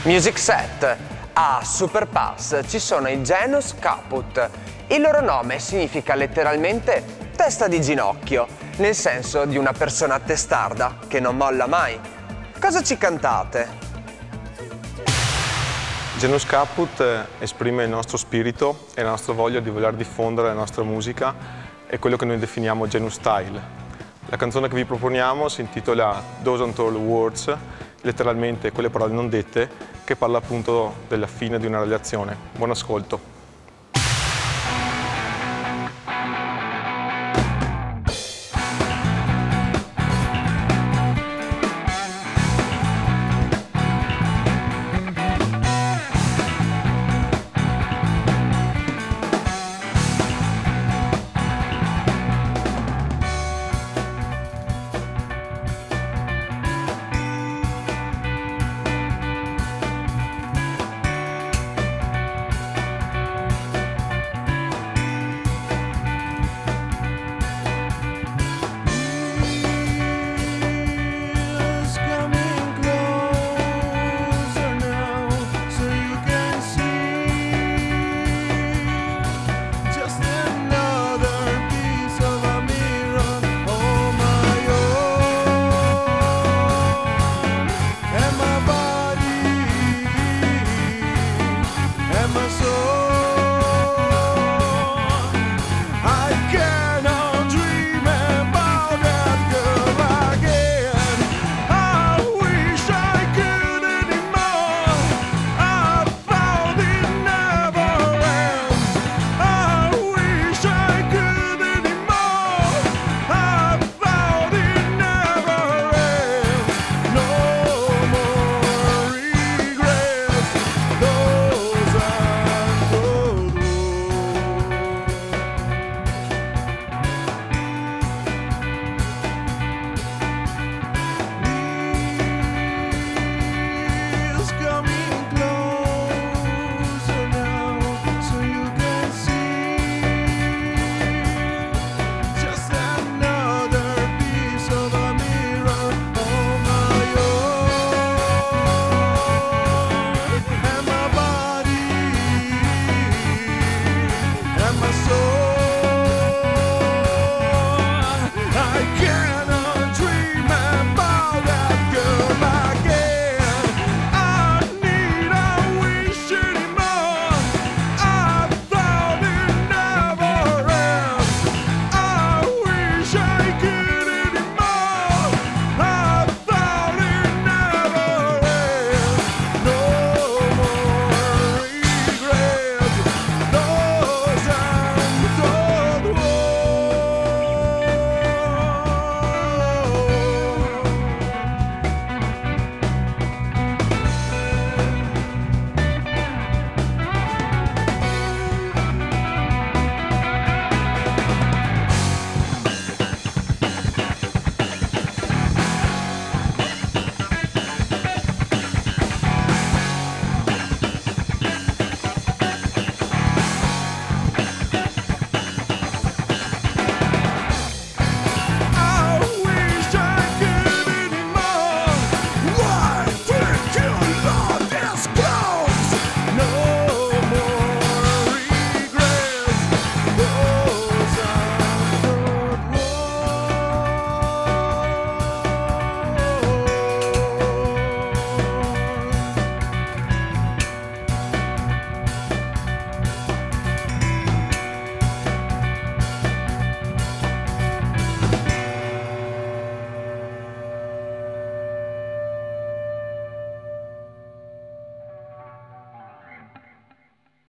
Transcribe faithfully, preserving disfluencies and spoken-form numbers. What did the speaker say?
Music Set. A Super Pass ci sono i Genus Caput. Il loro nome significa letteralmente testa di ginocchio, nel senso di una persona testarda che non molla mai. Cosa ci cantate? Genus Caput esprime il nostro spirito e la nostra voglia di voler diffondere la nostra musica e quello che noi definiamo Genus Style. La canzone che vi proponiamo si intitola Those Untold Words, letteralmente quelle parole non dette, che parla appunto della fine di una relazione. Buon ascolto.